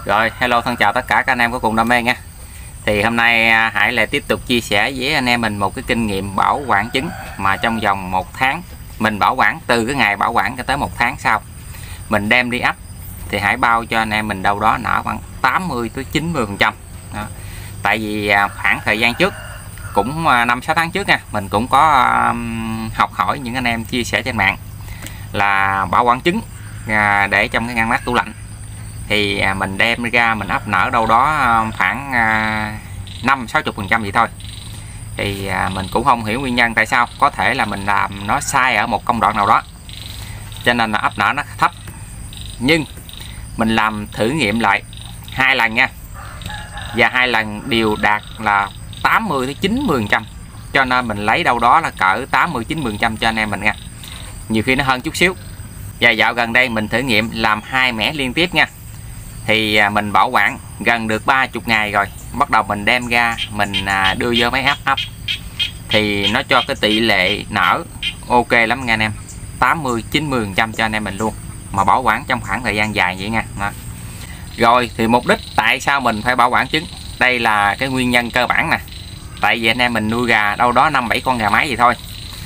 Rồi, hello thân chào tất cả các anh em có cùng đam mê nha. Thì hôm nay Hải lại tiếp tục chia sẻ với anh em mình một cái kinh nghiệm bảo quản trứng mà trong vòng 1 tháng. Mình bảo quản từ cái ngày bảo quản cho tới 1 tháng sau mình đem đi ấp thì Hải bao cho anh em mình đâu đó nở khoảng 80 tới 90%. Tại vì khoảng thời gian trước cũng 5-6 tháng trước nha, mình cũng có học hỏi những anh em chia sẻ trên mạng là bảo quản trứng để trong cái ngăn mát tủ lạnh. Thì mình đem ra mình ấp nở đâu đó khoảng 5-60% vậy thôi. Thì mình cũng không hiểu nguyên nhân tại sao, có thể là mình làm nó sai ở một công đoạn nào đó cho nên là ấp nở nó thấp. Nhưng mình làm thử nghiệm lại 2 lần nha, và 2 lần đều đạt là 80 tới 90%, cho nên mình lấy đâu đó là cỡ 80-90% cho anh em mình nha, nhiều khi nó hơn chút xíu. Và dạo gần đây mình thử nghiệm làm 2 mẻ liên tiếp nha, thì mình bảo quản gần được 30 ngày rồi, bắt đầu mình đem ra mình đưa vô máy ấp thì nó cho cái tỷ lệ nở ok lắm nha anh em, 80-90% cho anh em mình luôn, mà bảo quản trong khoảng thời gian dài vậy nha. Đó. Rồi thì mục đích tại sao mình phải bảo quản trứng, đây là cái nguyên nhân cơ bản nè. Tại vì anh em mình nuôi gà đâu đó 5-7 con gà mái gì thôi,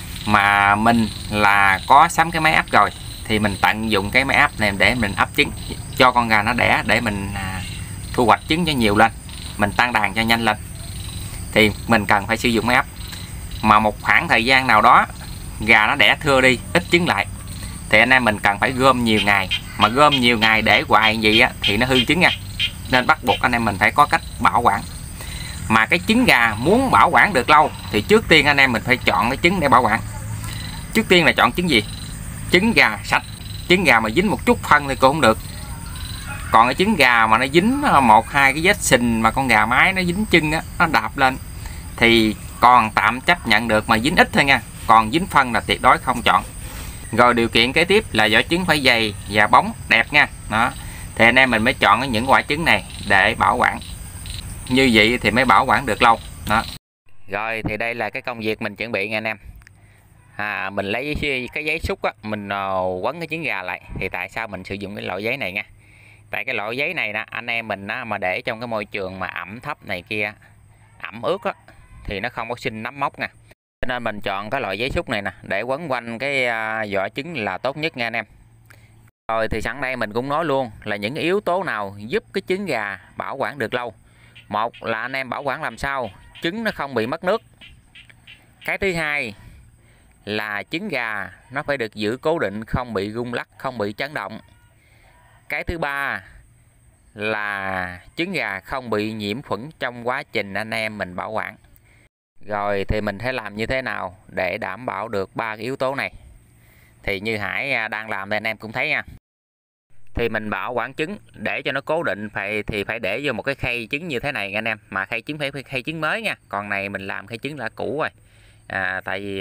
mà mình là có sắm cái máy ấp rồi, thì mình tận dụng cái máy ấp này để mình ấp trứng cho con gà nó đẻ, để mình thu hoạch trứng cho nhiều lên, mình tăng đàn cho nhanh lên, thì mình cần phải sử dụng máy ấp. Mà một khoảng thời gian nào đó gà nó đẻ thưa đi, ít trứng lại, thì anh em mình cần phải gom nhiều ngày, mà gom nhiều ngày để hoài gì á thì nó hư trứng nha, nên bắt buộc anh em mình phải có cách bảo quản. Mà cái trứng gà muốn bảo quản được lâu thì trước tiên anh em mình phải chọn cái trứng để bảo quản. Trước tiên là chọn trứng gì? Trứng gà sạch, trứng gà mà dính một chút phân thì cũng không được. Còn cái trứng gà mà nó dính 1-2 cái vết sình mà con gà mái nó dính chân á, nó đạp lên thì còn tạm chấp nhận được, mà dính ít thôi nha, còn dính phân là tuyệt đối không chọn. Rồi điều kiện kế tiếp là vỏ trứng phải dày và bóng đẹp nha. Đó, thì anh em mình mới chọn những quả trứng này để bảo quản, như vậy thì mới bảo quản được lâu. Đó. Rồi thì đây là cái công việc mình chuẩn bị nha anh em. Mình lấy cái giấy xúc á, mình quấn cái trứng gà lại. Thì tại sao mình sử dụng cái loại giấy này nha? Tại cái loại giấy này nè, anh em mình á, mà để trong cái môi trường mà ẩm thấp này kia, ẩm ướt á, thì nó không có sinh nấm mốc nè. Cho nên mình chọn cái loại giấy xúc này nè để quấn quanh cái vỏ trứng là tốt nhất nha anh em. Rồi thì sẵn đây mình cũng nói luôn là những yếu tố nào giúp cái trứng gà bảo quản được lâu. Một là anh em bảo quản làm sao trứng nó không bị mất nước. Cái thứ hai là trứng gà nó phải được giữ cố định, không bị rung lắc, không bị chấn động. Cái thứ ba là trứng gà không bị nhiễm khuẩn trong quá trình anh em mình bảo quản. Rồi thì mình phải làm như thế nào để đảm bảo được 3 cái yếu tố này? Thì như Hải đang làm thì anh em cũng thấy nha. Thì mình bảo quản trứng để cho nó cố định thì phải để vô một cái khay trứng như thế này anh em, mà khay trứng phải khay trứng mới nha. Còn này mình làm khay trứng đã cũ rồi. Tại vì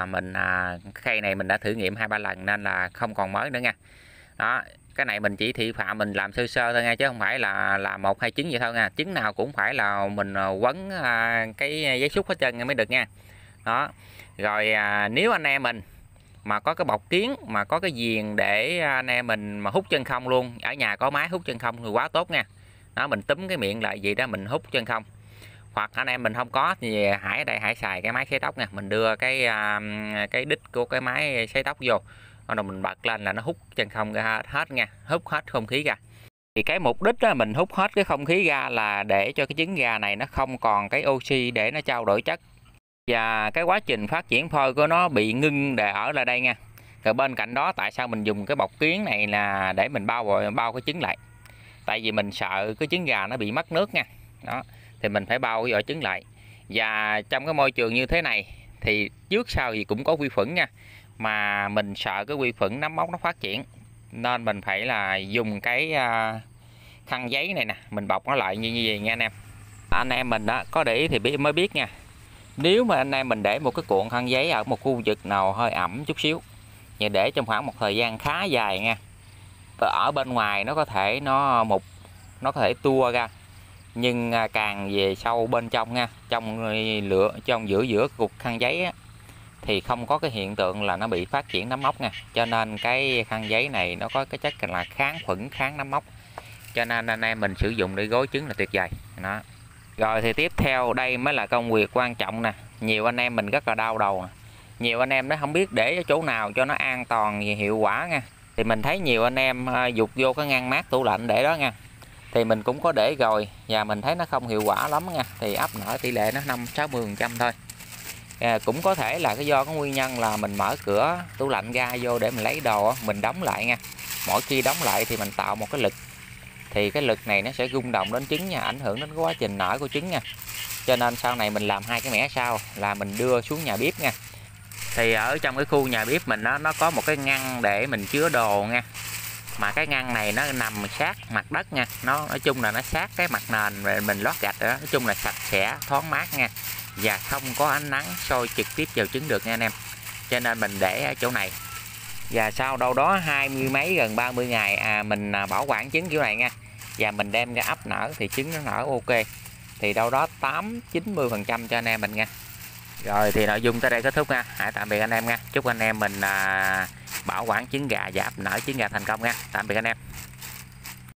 khay này mình đã thử nghiệm 2-3 lần nên là không còn mới nữa nha. Đó, cái này mình chỉ thị phạm mình làm sơ sơ thôi nha, chứ không phải là 1-2 trứng vậy thôi nha. Trứng nào cũng phải là mình quấn cái giấy xúc hết trơn mới được nha. Đó. Rồi nếu anh em mình mà có cái bọc kiến, mà có cái viền để anh em mình mà hút chân không luôn, ở nhà có máy hút chân không thì quá tốt nha. Đó, mình túm cái miệng lại gì đó mình hút chân không. Hoặc anh em mình không có thì Hải ở đây Hải xài cái máy sấy tóc nha, mình đưa cái đít của cái máy sấy tóc vô, rồi mình bật lên là nó hút chân không ra hết nha, hút hết không khí ra. Thì cái mục đích đó, mình hút hết cái không khí ra là để cho cái trứng gà này nó không còn cái oxy để nó trao đổi chất, và cái quá trình phát triển phôi của nó bị ngưng để ở lại đây nha. Rồi bên cạnh đó tại sao mình dùng cái bọc kiến này là để mình bao cái trứng lại, tại vì mình sợ cái trứng gà nó bị mất nước nha. Đó, thì mình phải bao cái vỏ trứng lại. Và trong cái môi trường như thế này thì trước sau gì cũng có vi khuẩn nha, mà mình sợ cái vi khuẩn nấm mốc nó phát triển, nên mình phải là dùng cái khăn giấy này nè, mình bọc nó lại như vậy nha anh em. Anh em mình đó có để ý thì mới biết nha. Nếu mà anh em mình để một cái cuộn khăn giấy ở một khu vực nào hơi ẩm chút xíu, và để trong khoảng một thời gian khá dài nha, ở bên ngoài nó có thể nó có thể tua ra, nhưng càng về sâu bên trong nha, trong giữa cục khăn giấy á, thì không có cái hiện tượng là nó bị phát triển nấm mốc nha. Cho nên cái khăn giấy này nó có cái chất là kháng khuẩn, kháng nấm mốc, cho nên anh em mình sử dụng để gói trứng là tuyệt vời đó. Rồi thì tiếp theo đây mới là công việc quan trọng nè, nhiều anh em mình rất là đau đầu nè. Nhiều anh em nó không biết để ở chỗ nào cho nó an toàn và hiệu quả nha. Thì mình thấy nhiều anh em dục vô cái ngăn mát tủ lạnh để đó nha. Thì mình cũng có để rồi và mình thấy nó không hiệu quả lắm nha. Thì ấp nở tỷ lệ nó 50-60% thôi. Cũng có thể là cái do cái nguyên nhân là mình mở cửa tủ lạnh ra vô để mình lấy đồ, mình đóng lại nha. Mỗi khi đóng lại thì mình tạo một cái lực, thì cái lực này nó sẽ rung động đến trứng nha, ảnh hưởng đến cái quá trình nở của trứng nha. Cho nên sau này mình làm hai cái mẻ sau là mình đưa xuống nhà bếp nha. Thì ở trong cái khu nhà bếp mình nó có một cái ngăn để mình chứa đồ nha. Mà cái ngăn này nó nằm sát mặt đất nha, nó nói chung là nó sát cái mặt nền rồi mình lót gạch đó. Nói chung là sạch sẽ, thoáng mát nha, và không có ánh nắng soi trực tiếp vào trứng được nha anh em. Cho nên mình để ở chỗ này. Và sau đâu đó 20 mấy gần 30 ngày mình bảo quản trứng kiểu này nha, và mình đem ra ấp nở thì trứng nó nở ok, thì đâu đó 8-90% cho anh em mình nha. Rồi thì nội dung tới đây kết thúc nha. Hãy tạm biệt anh em nha. Chúc anh em mình bảo quản trứng gà và ấp nở trứng gà thành công nha. Tạm biệt anh em.